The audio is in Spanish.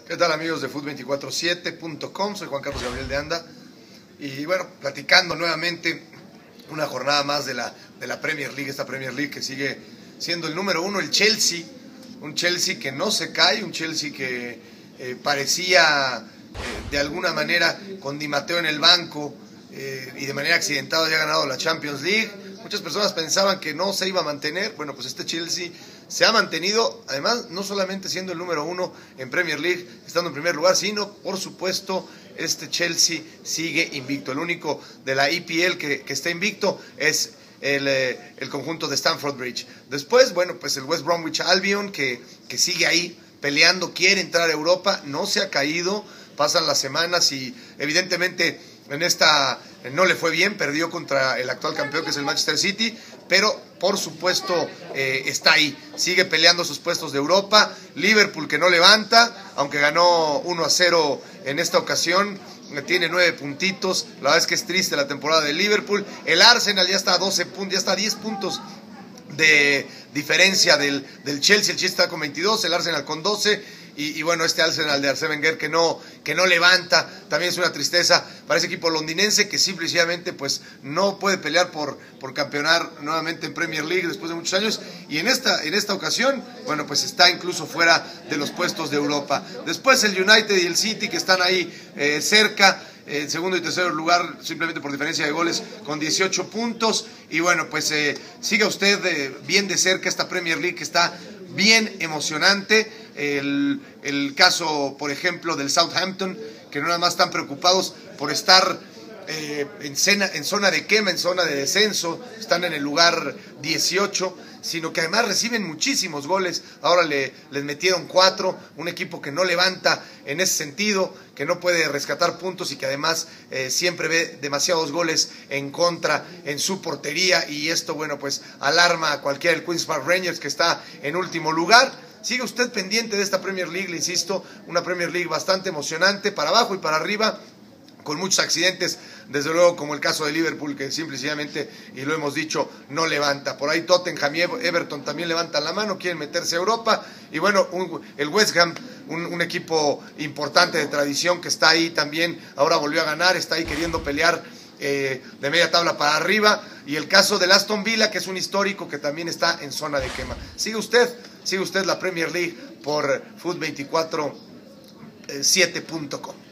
¿Qué tal, amigos de Foot247.com? Soy Juan Carlos Gabriel de Anda. Y bueno, platicando nuevamente una jornada más de la Premier League, esta Premier League que sigue siendo el número uno, el Chelsea. Un Chelsea que no se cae, un Chelsea que parecía de alguna manera con Di Matteo en el banco y de manera accidentada ya ha ganado la Champions League. Muchas personas pensaban que no se iba a mantener. Bueno, pues este Chelsea se ha mantenido, además, no solamente siendo el número uno en Premier League, estando en primer lugar, sino, por supuesto, este Chelsea sigue invicto. El único de la EPL que está invicto es el conjunto de Stamford Bridge. Después, bueno, pues el West Bromwich Albion, que sigue ahí peleando, quiere entrar a Europa, no se ha caído, pasan las semanas y evidentemente en esta no le fue bien, perdió contra el actual campeón que es el Manchester City, pero por supuesto está ahí, sigue peleando sus puestos de Europa. Liverpool que no levanta, aunque ganó 1-0 en esta ocasión, tiene 9 puntitos, la verdad es que es triste la temporada de Liverpool. El Arsenal ya está a 12 puntos, ya está a 10 puntos de diferencia del Chelsea. El Chelsea está con 22, el Arsenal con 12. Y bueno, este Arsenal de Arsene Wenger que no levanta, también es una tristeza para ese equipo londinense que simplemente pues no puede pelear por campeonar nuevamente en Premier League después de muchos años. Y en esta ocasión, bueno, pues está incluso fuera de los puestos de Europa. Después el United y el City que están ahí cerca, en segundo y tercer lugar simplemente por diferencia de goles con 18 puntos. Y bueno, pues siga usted bien de cerca esta Premier League que está bien emocionante. El caso, por ejemplo, del Southampton, que no nada más están preocupados por estar en zona de quema, en zona de descenso, están en el lugar 18, sino que además reciben muchísimos goles. Ahora les metieron 4, un equipo que no levanta en ese sentido, que no puede rescatar puntos y que además siempre ve demasiados goles en contra en su portería, y esto, bueno, pues alarma a cualquiera del Queen's Park Rangers que está en último lugar. Sigue usted pendiente de esta Premier League, le insisto, una Premier League bastante emocionante, para abajo y para arriba, con muchos accidentes, desde luego como el caso de Liverpool, que simplemente, y lo hemos dicho, no levanta. Por ahí Tottenham y Everton también levantan la mano, quieren meterse a Europa. Y bueno, el West Ham, un equipo importante de tradición que está ahí también, ahora volvió a ganar, está ahí queriendo pelear de media tabla para arriba. Y el caso del Aston Villa, que es un histórico que también está en zona de quema. Sigue usted la Premier League por Foot247.com.